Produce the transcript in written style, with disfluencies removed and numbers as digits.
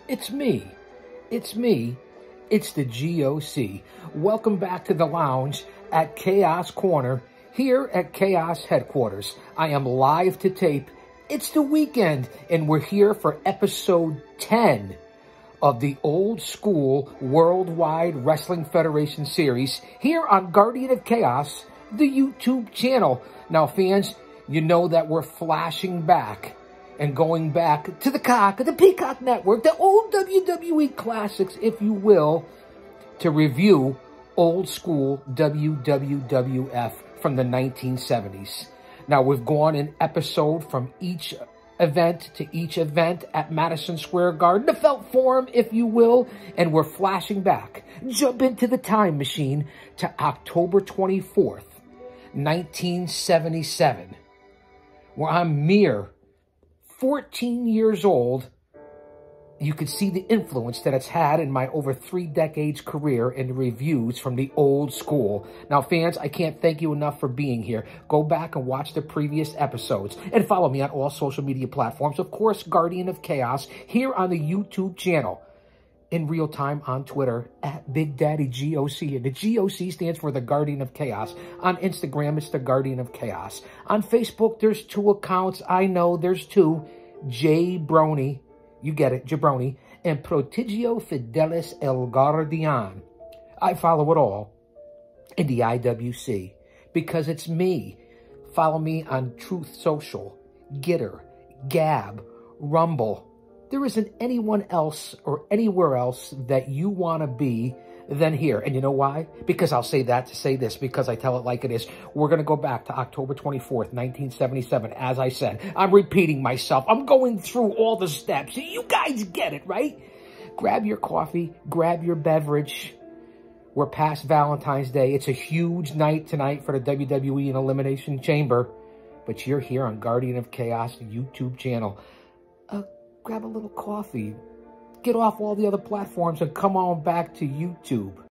It's me. It's me. It's the GOC. Welcome back to the lounge at Chaos Corner here at Chaos Headquarters. I am live to tape. It's the weekend and we're here for episode 10 of the Old School Worldwide Wrestling Federation series here on Guardian of Chaos, the YouTube channel. Now, fans, you know that we're flashing back and going back to the Peacock Network, the old WWE classics, if you will, to review old school WWF from the 1970s. Now, we've gone an episode from each event to each event at Madison Square Garden, the Felt Forum, if you will, and we're flashing back. Jump into the time machine to October 24th, 1977, where I'm mere 14 years old. You could see the influence that it's had in my over 3 decades career in the reviews from the old school. Now, fans, I can't thank you enough for being here. Go back and watch the previous episodes and follow me on all social media platforms. Of course, Guardian of Chaos here on the YouTube channel. In real time on Twitter at Big Daddy GOC. And the GOC stands for the Guardian of Chaos. On Instagram, it's the Guardian of Chaos. On Facebook, there's 2 accounts. I know there's 2. Jabroni, you get it, Jabroni, and Prodigio Fidelis El Guardian. I follow it all in the IWC because it's me. Follow me on Truth Social, Gitter, Gab, Rumble. There isn't anyone else or anywhere else that you want to be than here. And you know why? Because I'll say that to say this, because I tell it like it is. We're going to go back to October 24th, 1977. As I said, I'm repeating myself. I'm going through all the steps. You guys get it, right? Grab your coffee, grab your beverage. We're past Valentine's Day. It's a huge night tonight for the WWE and Elimination Chamber. But you're here on Guardian of Chaos YouTube channel. Grab a little coffee, get off all the other platforms, and come on back to YouTube.